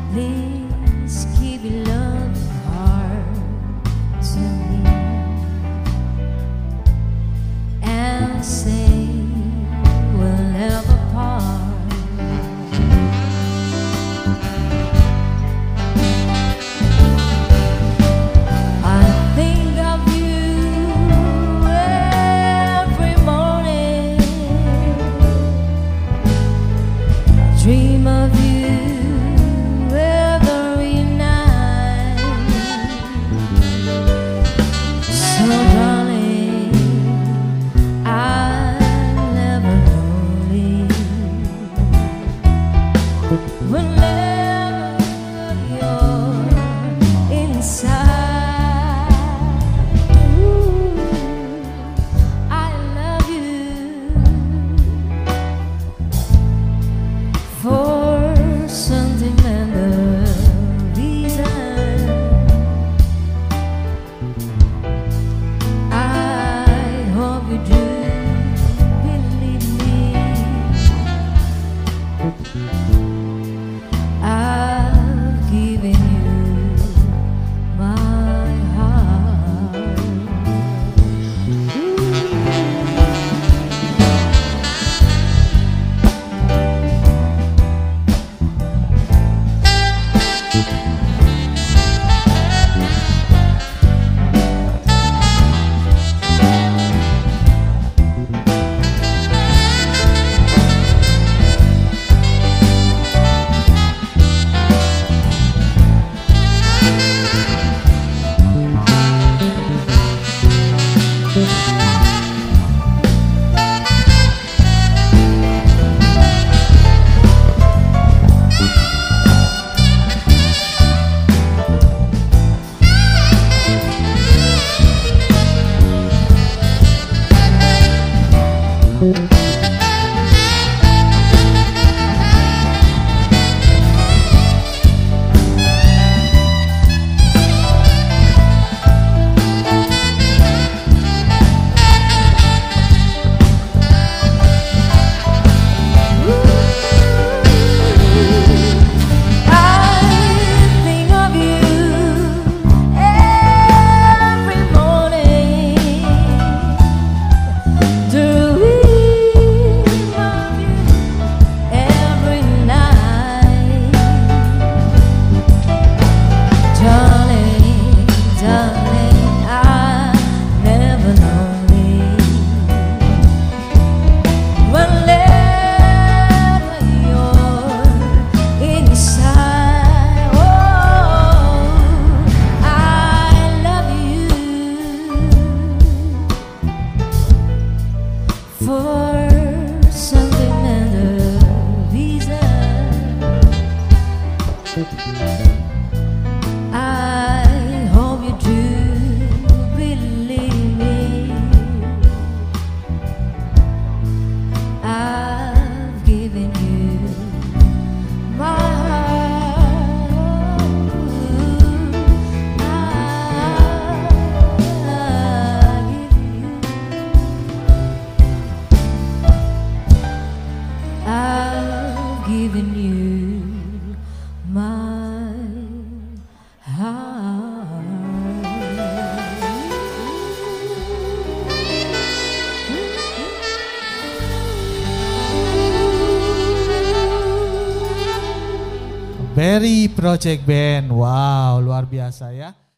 Please give your love heart to me and say we'll never part. I think of you every morning, dream of you every night. So darling, I'll never leave whenever you're inside. Ooh, I love you for sentimental reason. I hope you do believe me. I've given you my heart. For sentimental reason, I hope you do believe me. I've given you my heart. I've given you my heart. Berry Project Band, wow, luar biasa ya.